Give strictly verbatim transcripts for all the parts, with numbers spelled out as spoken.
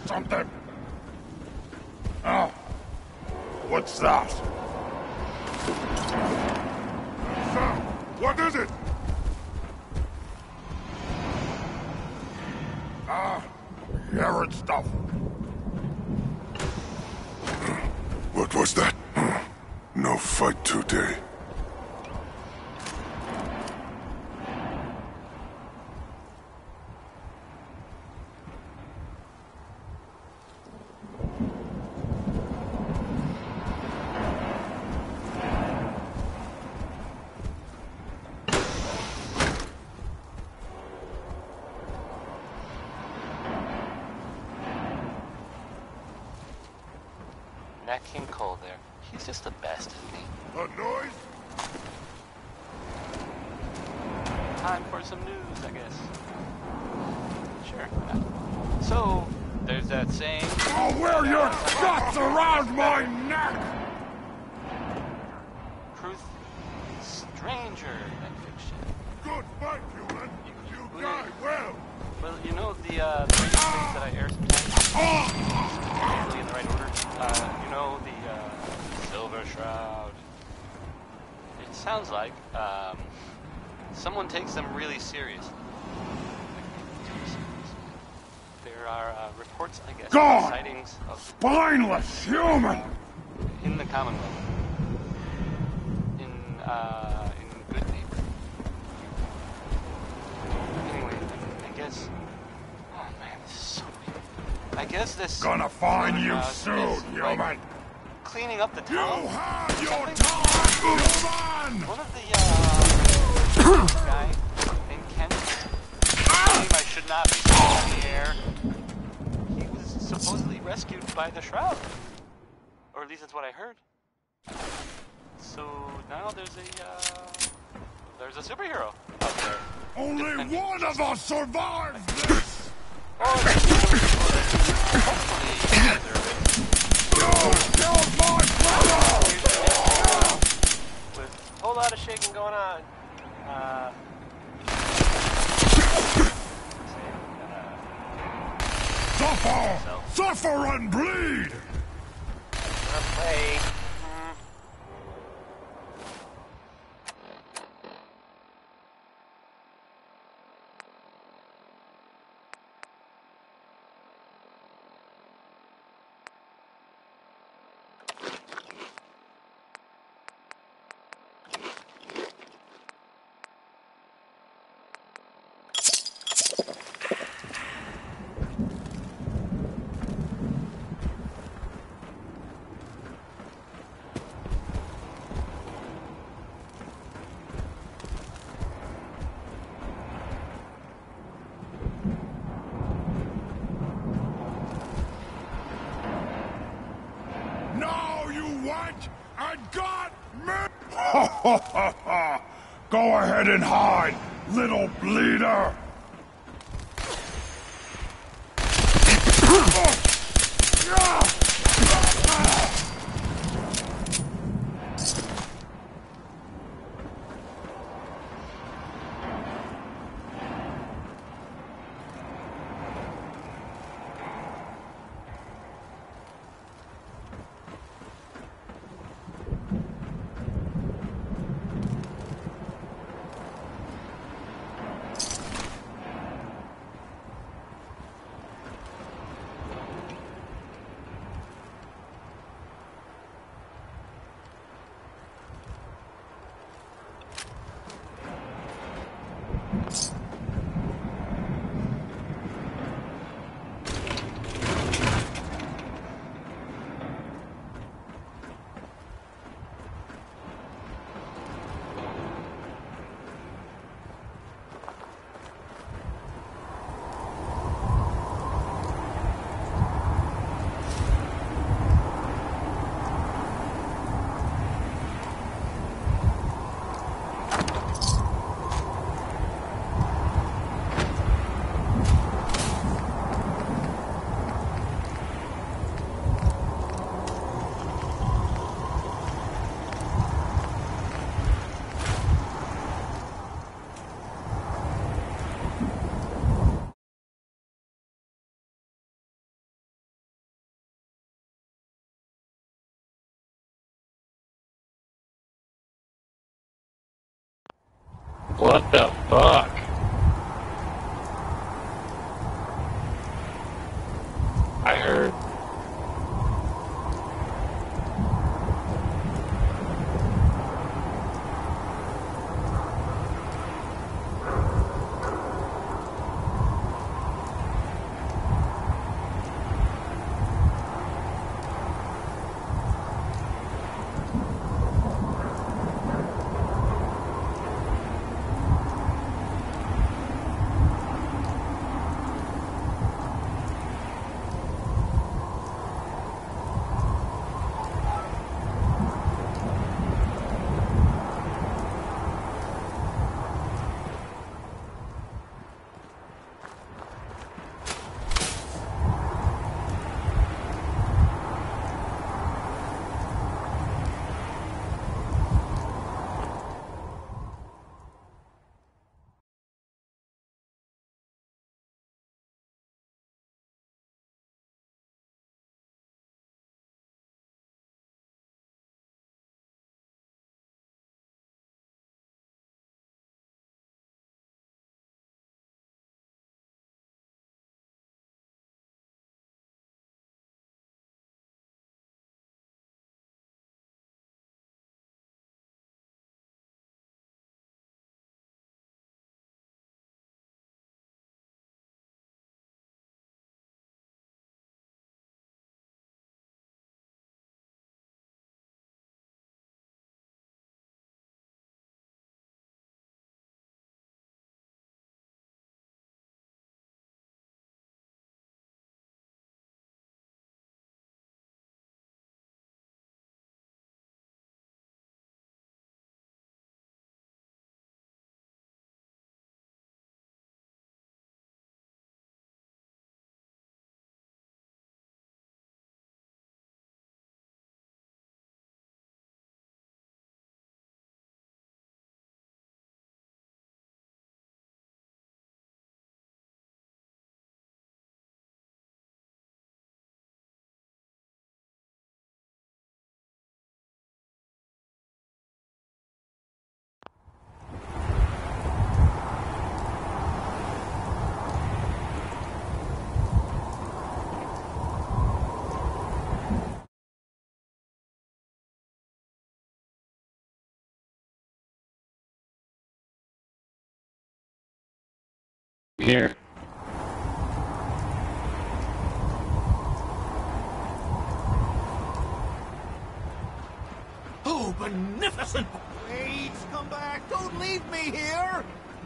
something? Oh. What's that? Sir, what is it? Ah, Yared stuff. What was that? No fight today. Nat King Cole there. He's just the best at me. A noise? Time for some news, I guess. Sure. Yeah. So, there's that saying... I'll wear your guts around my neck! Truth, stranger than fiction. Good fight, human. You Well, die well. Well, you know the, uh, the things that I air sometimes? Usually in the right order. Uh, you know the, uh, Silver Shroud. It sounds like, um, someone takes them really seriously. There are, uh, reports, I guess, God! of sightings of... Spineless human! In the Commonwealth. In, uh, in Good Neighbor. Anyway, I guess... Oh man, this is so weird. I guess this... Gonna find you uh, soon, is, human! like, cleaning up the You town. have your Something? time, human! One of the, uh... guy named Ken. Claim I should not be seen in the air. He was supposedly rescued by the Shroud. Or at least that's what I heard. So now there's a, uh... there's a superhero out there. Only defending one of justice. us survived this! Oh, hopefully you deserve it. You killed my brother! With a whole lot of shaking going on. Uh... Suffer! Suffer and bleed! Gonna play. Now you went and got me! Ha ha ha ha! Go ahead and hide, little bleeder! What the fuck? I heard. Here. Oh, beneficent! Wait, come back! Don't leave me here!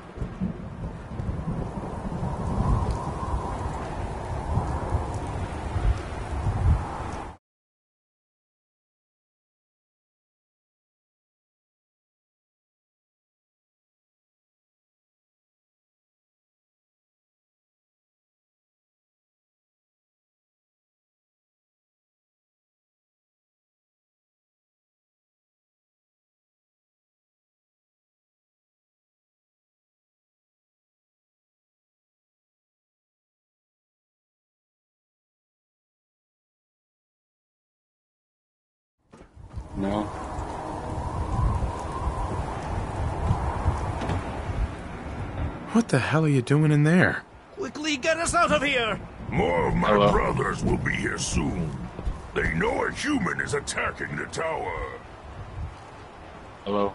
No. What the hell are you doing in there? Quickly get us out of here! More of my Hello. brothers will be here soon. They know a human is attacking the tower. Hello.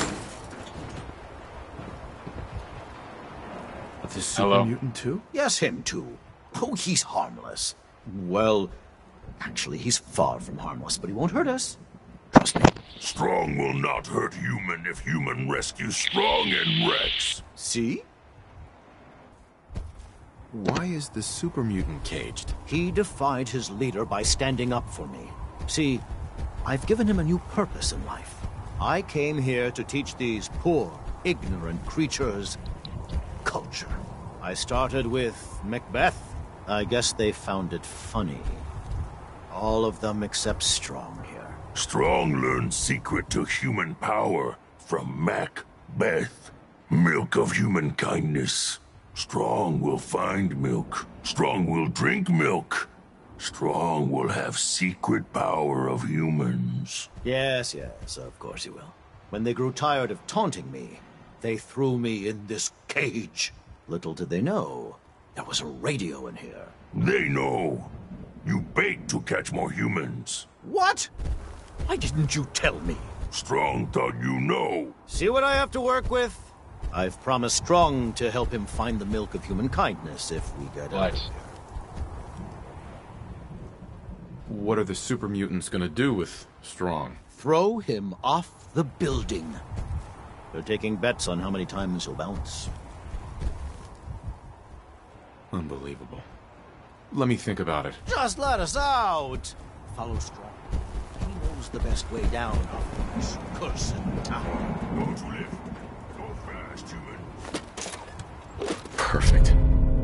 The super Hello. mutant too? Yes, him too. Oh, he's harmless. Well, actually, he's far from harmless, but he won't hurt us. Trust me. Strong will not hurt human if human rescues Strong and Rex. See? Why is the super mutant caged? He defied his leader by standing up for me. See, I've given him a new purpose in life. I came here to teach these poor, ignorant creatures culture. I started with Macbeth. I guess they found it funny. All of them except Strong here. Strong learned secret to human power from Macbeth. Milk of human kindness. Strong will find milk. Strong will drink milk. Strong will have secret power of humans. Yes, yes, of course he will. When they grew tired of taunting me, They threw me in this cage. Little did they know, there was a radio in here. They know. You bait to catch more humans. What? Why didn't you tell me? Strong thought you know. See what I have to work with? I've promised Strong to help him find the milk of human kindness if we get out of What? here. What are the super mutants gonna do with Strong? Throw him off the building. They're taking bets on how many times he'll bounce. Unbelievable. Let me think about it. Just let us out! Follow Strong. He knows the best way down out of this cursed tower. Go to lift. Go fast, human. Perfect.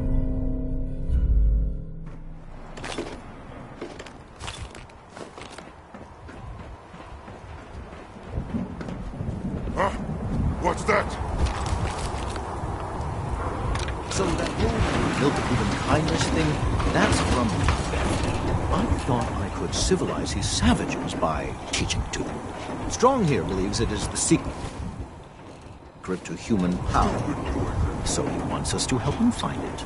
Huh? What's that? So that whole milk of human kindness thing, that's from Beth. I thought I could civilize these savages by teaching it to them. Strong here believes it is the secret to human power. So he wants us to help him find it.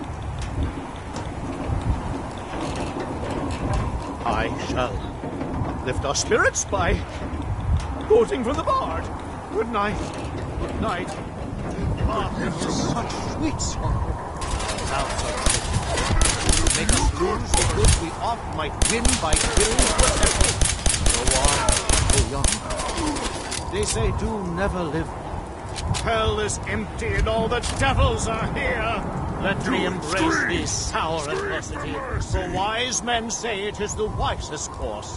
I shall uplift our spirits by quoting from the Bard. Good night. Good night. Ah, this is such sweet song. Sounds like make us lose the good we oft might win by killing forever. Go on, go young. They say do never live. Hell is empty and all the devils are here. Let me embrace this sour adversity, for wise men say it is the wisest course.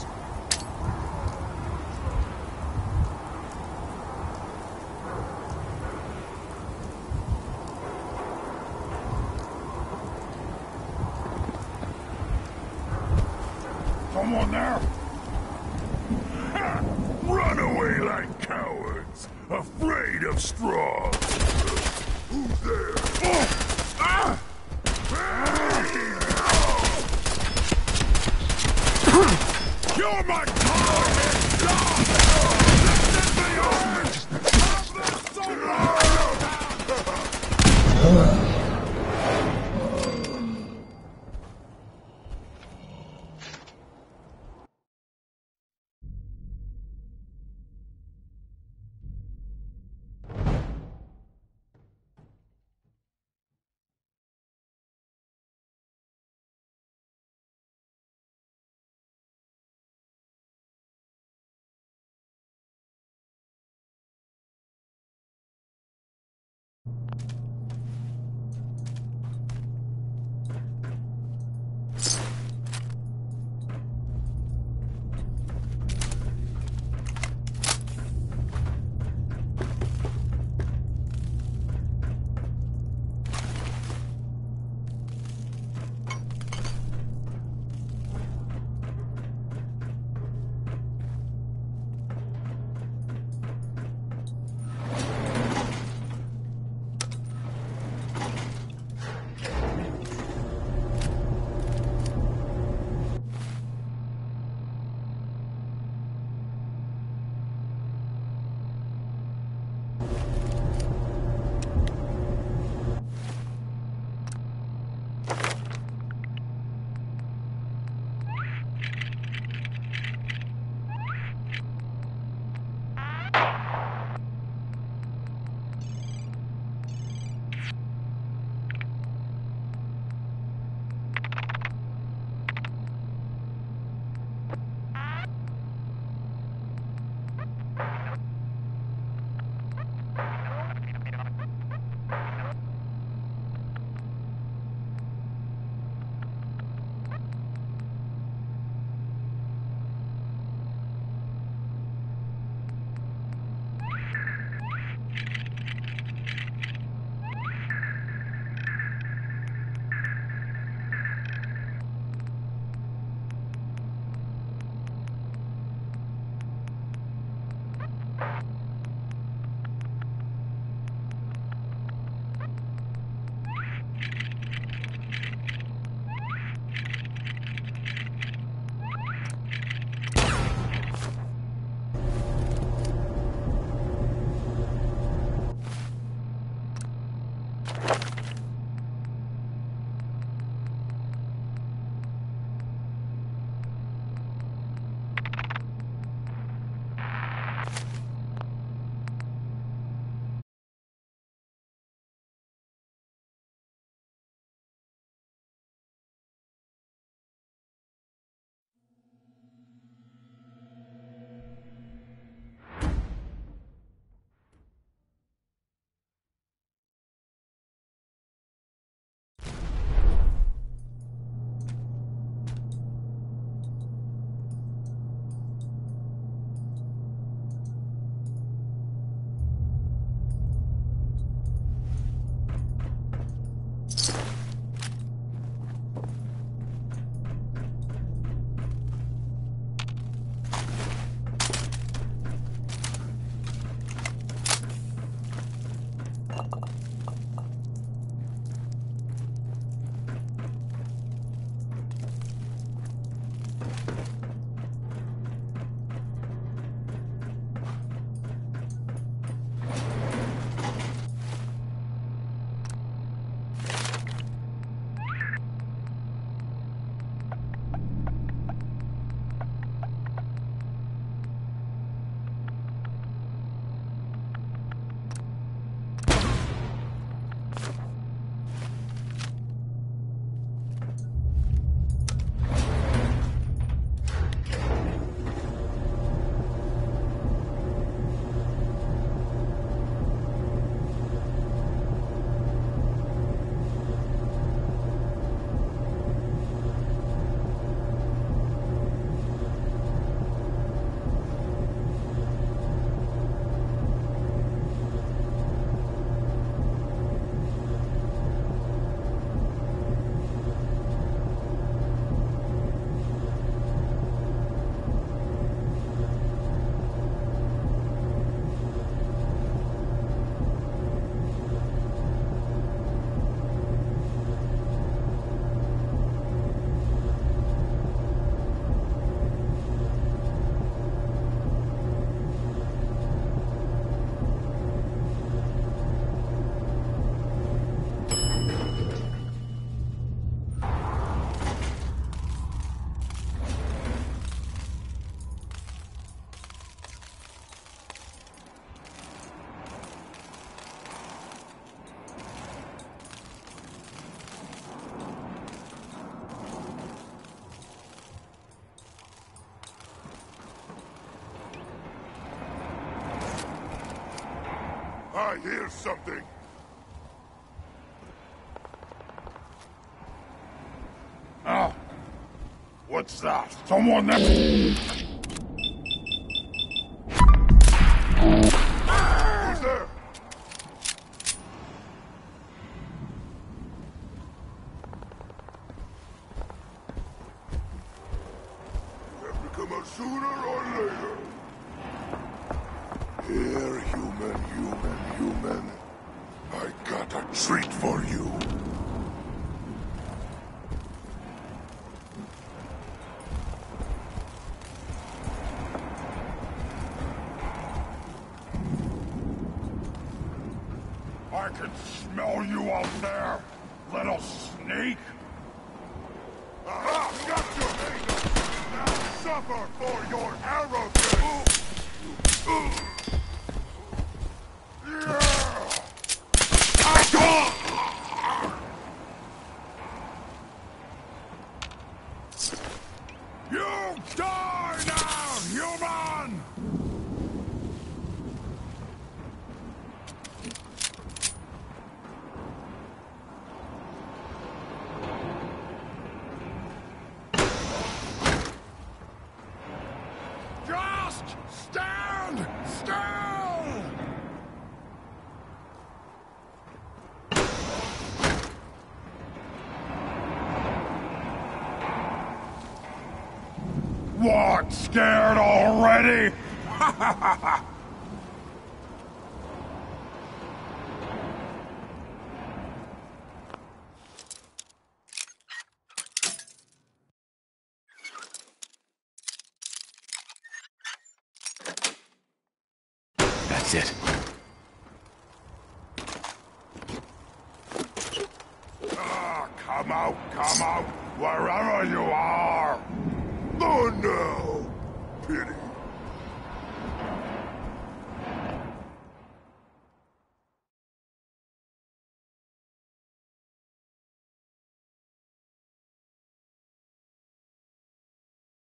Come on now. Ha! Run away like cowards, afraid of Strong. Who's there? Oh! Ah! You're my target! This is the end of the summer! I hear something. Oh. What's that? Someone next... Who's there? You have to come out sooner or later. Here, human, human, human. I got a treat for you. I can smell you out there, little sneak. Aha! Got you, Nathan! Now suffer for your arrogance! Yeah! You die now, human! Just stand still! What, scared already? That's it. Ah, come out, come out, wherever you are! Oh no! Pity.